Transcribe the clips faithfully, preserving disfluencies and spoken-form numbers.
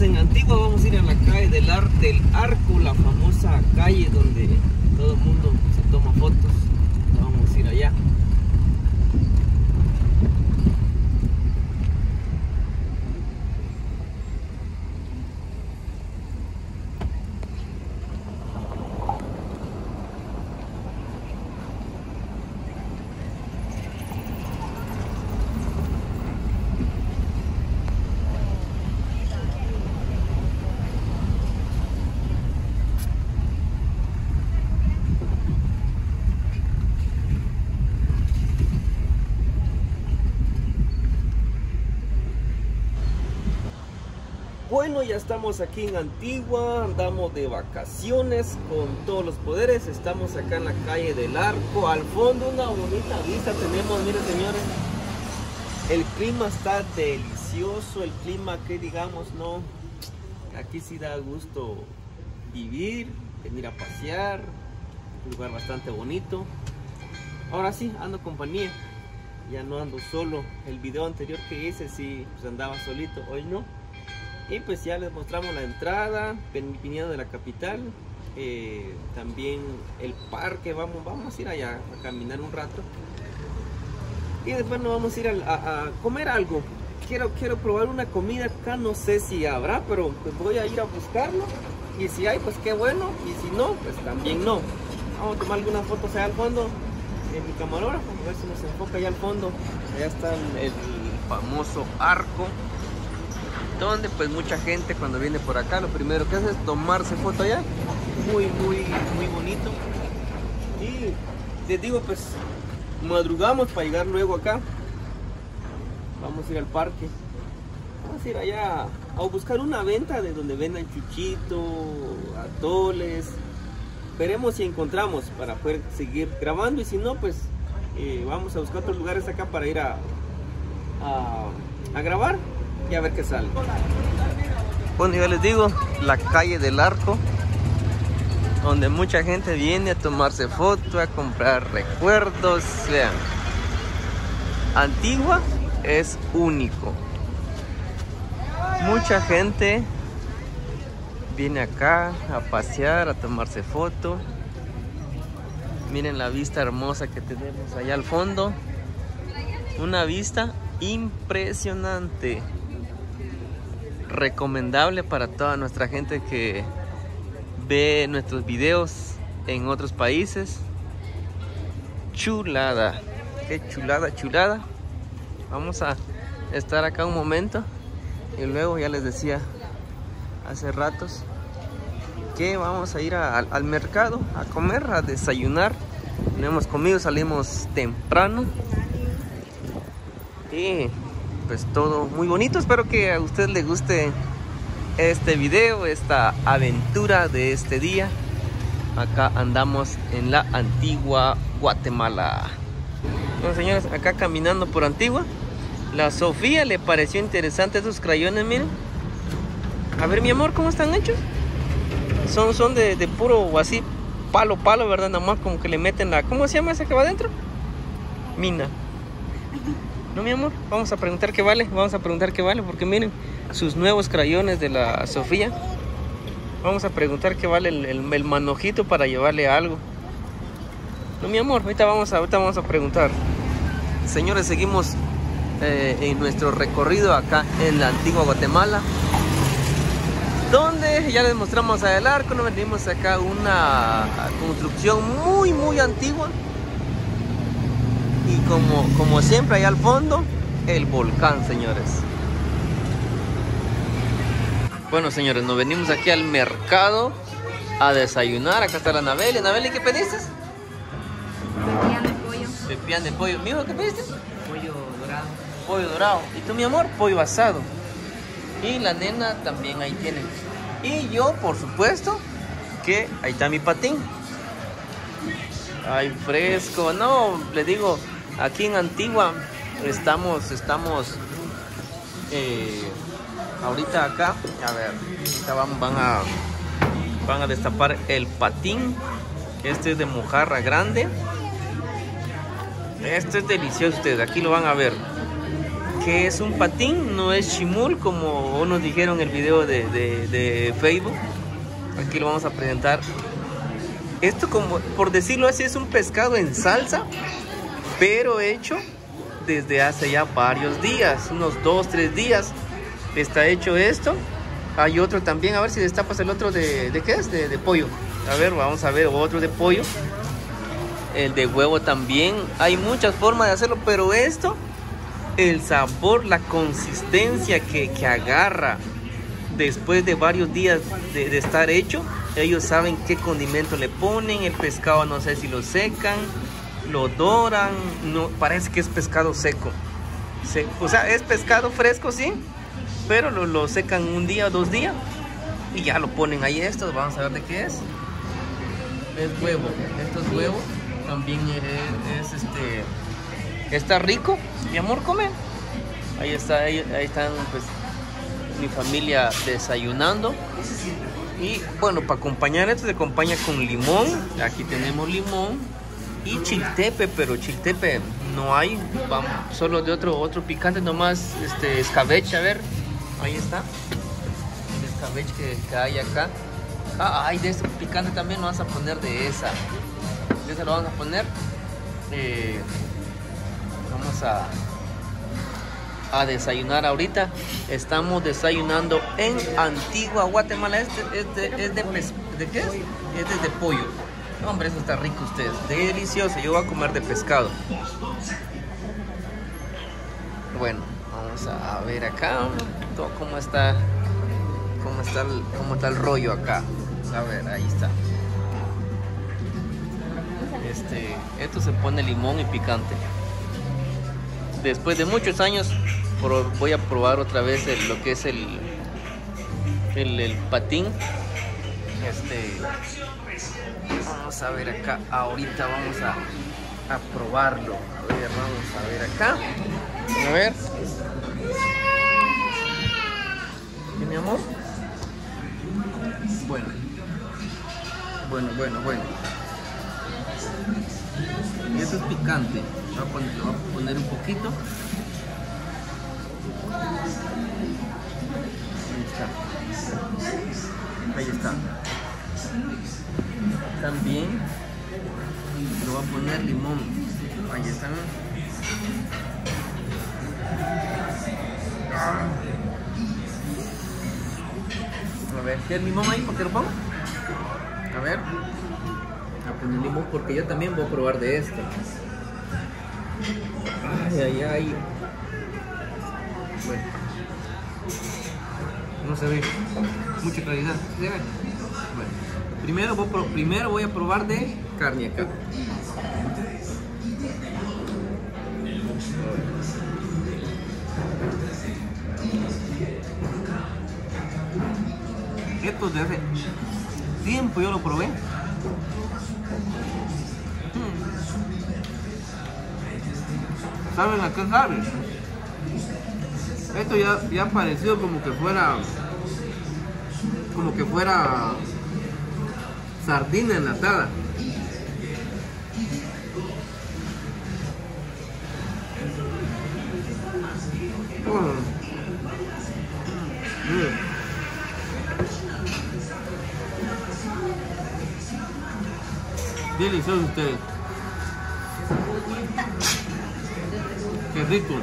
en Antigua, vamos a ir a la calle del, Ar del Arco, la famosa calle donde todo el mundo se toma fotos. Vamos a ir allá. Bueno, ya estamos aquí en Antigua, andamos de vacaciones con todos los poderes. Estamos acá en la calle del Arco, al fondo una bonita vista tenemos, miren señores. El clima está delicioso, el clima que digamos, no, aquí sí da gusto vivir, venir a pasear, un lugar bastante bonito. Ahora sí, ando compañía, ya no ando solo. El video anterior que hice sí, pues andaba solito, hoy no. Y pues ya les mostramos la entrada, viniendo de la capital, eh, también el parque. Vamos, vamos a ir allá a caminar un rato y después nos vamos a ir a, a, a comer algo. Quiero, quiero probar una comida acá, no sé si habrá, pero pues voy a ir a buscarlo y si hay pues qué bueno, y si no pues también no. Vamos a tomar algunas fotos allá al fondo en mi camarógrafo, a ver si nos enfoca allá al fondo. Allá está el, el famoso arco, donde pues mucha gente cuando viene por acá lo primero que hace es tomarse foto allá. Muy muy muy bonito. Y les digo, pues madrugamos para llegar luego acá. Vamos a ir al parque, vamos a ir allá a buscar una venta de donde vendan chuchito, atoles. Veremos si encontramos para poder seguir grabando, y si no pues eh, vamos a buscar otros lugares acá para ir a, a, a grabar y a ver qué sale. Bueno, ya les digo, la calle del Arco, donde mucha gente viene a tomarse fotos, a comprar recuerdos. Vean, Antigua es único. Mucha gente viene acá a pasear, a tomarse foto. Miren la vista hermosa que tenemos allá al fondo, una vista impresionante. Recomendable para toda nuestra gente que ve nuestros videos en otros países. Chulada, qué chulada, chulada. Vamos a estar acá un momento y luego ya les decía hace ratos que vamos a ir a, al, al mercado a comer, a desayunar. No hemos comido, salimos temprano y pues todo muy bonito. Espero que a usted le guste este video, esta aventura de este día. Acá andamos en la Antigua, Guatemala. Bueno, señores, acá caminando por Antigua, la Sofía le pareció interesante esos crayones, miren. A ver, mi amor, ¿cómo están hechos? Son, son de, de puro o así, palo, palo, ¿verdad? Nada más como que le meten la... ¿Cómo se llama esa que va adentro? Mina. No, mi amor, vamos a preguntar qué vale, vamos a preguntar qué vale, porque miren, sus nuevos crayones de la Sofía. Vamos a preguntar qué vale el, el, el manojito para llevarle algo. No, mi amor, ahorita vamos a, ahorita vamos a preguntar. Señores, seguimos eh, en nuestro recorrido acá en la Antigua Guatemala, donde ya les mostramos allá el arco. Nos venimos acá una construcción muy muy antigua. Y como, como siempre, allá al fondo, el volcán, señores. Bueno, señores, nos venimos aquí al mercado a desayunar. Acá está la Anabeli. Anabeli, ¿qué pediste? Pepián de pollo. Pepián de pollo. ¿Mijo, qué pediste? Pollo dorado. Pollo dorado. ¿Y tú, mi amor? Pollo asado. Y la nena también ahí tiene. Y yo, por supuesto, que ahí está mi patín. Ay, fresco. No, le digo, aquí en Antigua estamos, estamos eh, ahorita acá. A ver, ahorita van, van a van a destapar el patín. Este es de mojarra grande. Este es delicioso, ustedes aquí lo van a ver. que es un patín, no es chimul como nos dijeron en el video de, de, de Facebook. Aquí lo vamos a presentar. Esto, como por decirlo así, es un pescado en salsa, pero hecho desde hace ya varios días, unos dos, tres días está hecho esto. Hay otro también, a ver si destapas el otro de, ¿de qué es? De, de pollo. A ver, vamos a ver otro de pollo. El de huevo también. Hay muchas formas de hacerlo, pero esto, el sabor, la consistencia que, que agarra después de varios días de, de estar hecho, ellos saben qué condimento le ponen. El pescado no sé si lo secan, lo doran, no, parece que es pescado seco. Se, o sea, es pescado fresco, sí, pero lo, lo secan un día o dos días y ya lo ponen ahí. Estos, vamos a ver de qué es. Es huevo, esto es huevo. También es, es este, está rico. Mi amor, come. Ahí está, ahí, ahí están pues mi familia desayunando. Y bueno, para acompañar esto se acompaña con limón. Aquí tenemos limón y chiltepe, pero chiltepe no hay, vamos, solo de otro otro picante nomás, este escabeche, a ver, ahí está el escabeche que, que hay acá. Ah, hay de este picante también, lo vamos a poner de esa, de esa lo vamos a poner. Eh, vamos a a desayunar ahorita. Estamos desayunando en Antigua, Guatemala. Este es de, es de, pes, ¿de qué es? Este es de pollo. Hombre, eso está rico, ustedes. Delicioso. Yo voy a comer de pescado. Bueno, vamos a ver acá todo cómo está, cómo está el, cómo está el rollo acá. A ver, ahí está. Este, esto se pone limón y picante. Después de muchos años voy a probar otra vez el, lo que es el, el, el patín. Este, vamos a ver acá, ahorita vamos a, a probarlo. A ver, vamos a ver acá. A ver. ¿Sí, mi amor? Bueno. Bueno, bueno, bueno. Y eso es picante. Voy a poner, voy a poner un poquito. Ahí está. Ahí está. También le voy a poner limón. Ahí está. A ver, ¿qué es limón ahí? ¿Por qué lo pongo? A ver. A poner limón porque yo también voy a probar de esto. Ay, ay, ay. Bueno. No se ve mucha claridad. ¿Se ve? Bueno. Primero voy, a, primero voy a probar de carne acá. Esto de hace tiempo yo lo probé. ¿Saben a qué sabe? Esto ya, ya pareció como que fuera como que fuera sardina enlatada. Oh. Mm. Delicioso ustedes. Qué rico.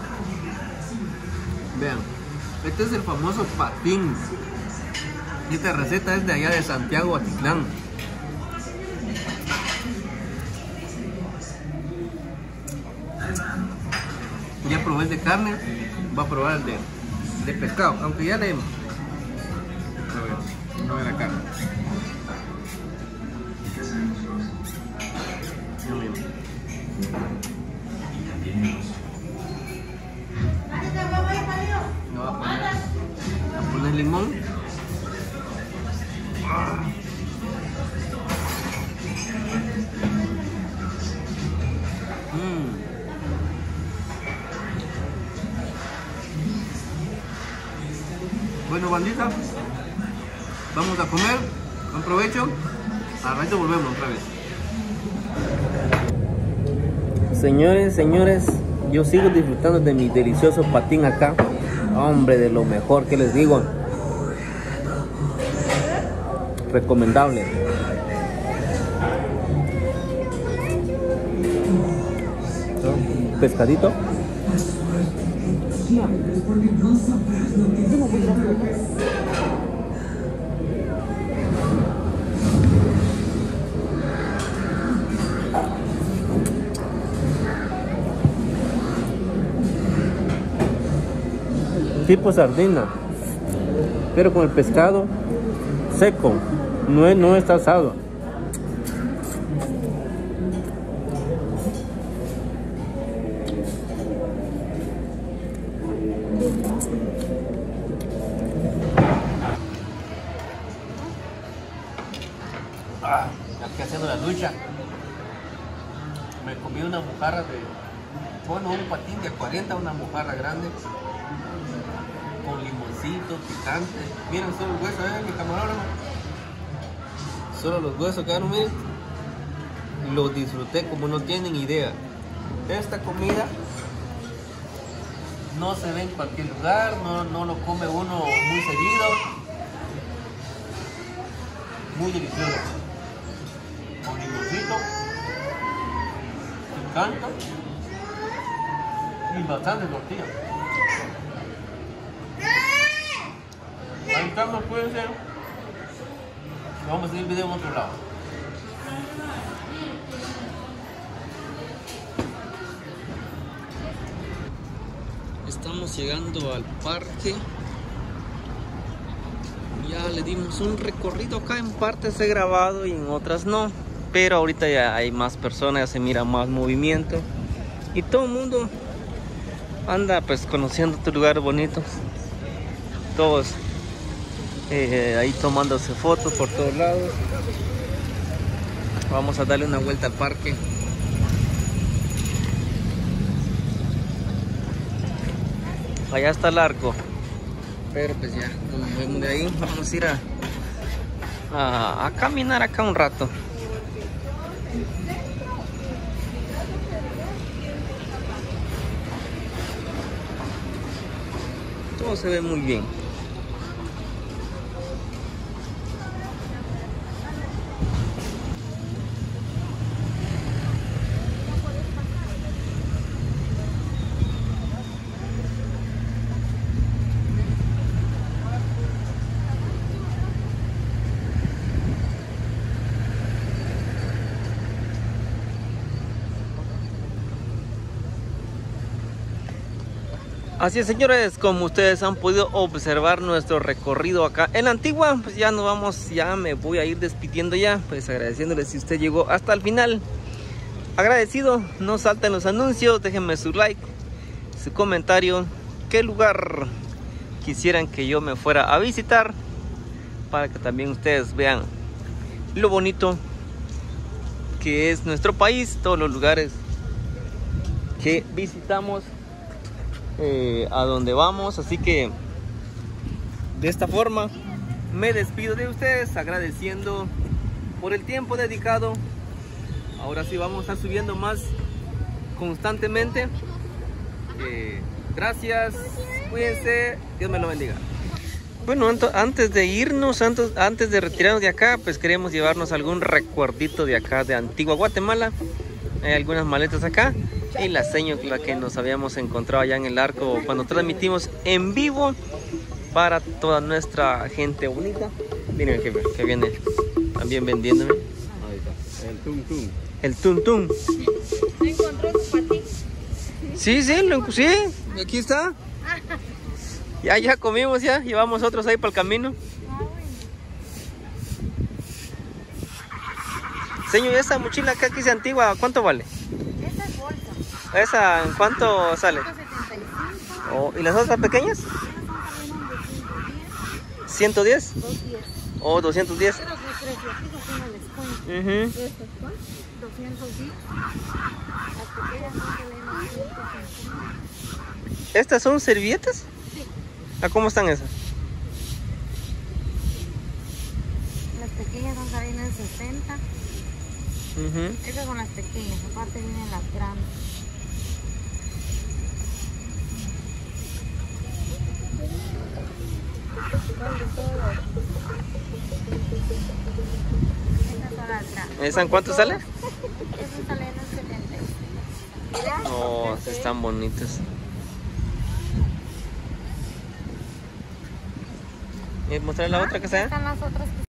Vean, este es el famoso patín. Esta receta es de allá de Santiago, Atitlán. Ya probé el de carne, voy a probar el de, de pescado, aunque ya le... A ver, a ver acá. No voy a poner, voy a poner limón. Mm. Bueno, bandita, vamos a comer. Buen provecho. Al rato volvemos otra vez. Señores, señores, Yo sigo disfrutando de mi delicioso patín acá. Hombre, de lo mejor que les digo. Recomendable. Pescadito. Tipo sardina, pero con el pescado seco, no, es, no está asado. Ah, aquí haciendo la lucha, me comí una mojarra de, bueno, un patín de cuarenta, una mojarra grande, con limoncito, picante. Miren solo los huesos, ¿eh? Mi camarógrafo. Solo los huesos quedaron, miren. Los disfruté como no tienen idea. Esta comida no se ve en cualquier lugar, no, no lo come uno muy seguido. Muy delicioso. Con limoncito, picante y bastante tortilla. Ahí estamos, cuídense. Vamos a seguir el video en otro lado. Estamos llegando al parque. Ya le dimos un recorrido acá. En partes he grabado y en otras no. Pero ahorita ya hay más personas, ya se mira más movimiento. Y todo el mundo anda pues conociendo estos lugares bonitos. Todos Eh, ahí tomándose fotos por todos lados. Vamos a darle una vuelta al parque. Allá está el arco, pero pues ya nos movemos de ahí. Vamos a ir a, a, a caminar acá un rato. Todo se ve muy bien. Así es, señores, como ustedes han podido observar nuestro recorrido acá en la Antigua, pues ya nos vamos, ya me voy a ir despidiendo ya, pues agradeciéndole si usted llegó hasta el final. Agradecido, no salten los anuncios, déjenme su like, su comentario, qué lugar quisieran que yo me fuera a visitar, para que también ustedes vean lo bonito que es nuestro país, todos los lugares que visitamos. Eh, a donde vamos, así que de esta forma me despido de ustedes agradeciendo por el tiempo dedicado. Ahora sí vamos a estar subiendo más constantemente. Eh, gracias, cuídense, Dios me lo bendiga. Bueno, antes de irnos, antes, antes de retirarnos de acá, pues queremos llevarnos algún recuerdito de acá de Antigua Guatemala. Hay algunas maletas acá y la seña la que nos habíamos encontrado allá en el arco cuando transmitimos en vivo para toda nuestra gente bonita. Miren el jefe que viene también vendiéndome. Ahí está, el tum tum. El tum tum. ¿No encontró su patín? Sí, sí, lo, sí, aquí está. Ya, ya comimos, ya llevamos otros ahí para el camino. Señor, esa mochila que aquí dice Antigua, ¿cuánto vale? Esa es bolsa. ¿Esa en cuánto sale? ciento setenta y cinco. Oh, ¿y las otras pequeñas? ¿ciento diez? doscientos diez. ¿O doscientos diez? Pero que precio fijo tiene descuento. Uh-huh. Estas son doscientos diez. Las pequeñas no se ven a ciento cincuenta. ¿Estas son servilletas? Sí. ¿A cómo están esas? Las pequeñas son salen en sesenta. Uh-huh. Esas son las pequeñas, aparte vienen las grandes. igual de todo. Esas son las grandes. ¿Esas en cuánto sale? Esas salen en setenta y cinco. Oh, están bonitos. ¿Y mostrar la otra que sea? Están las otras que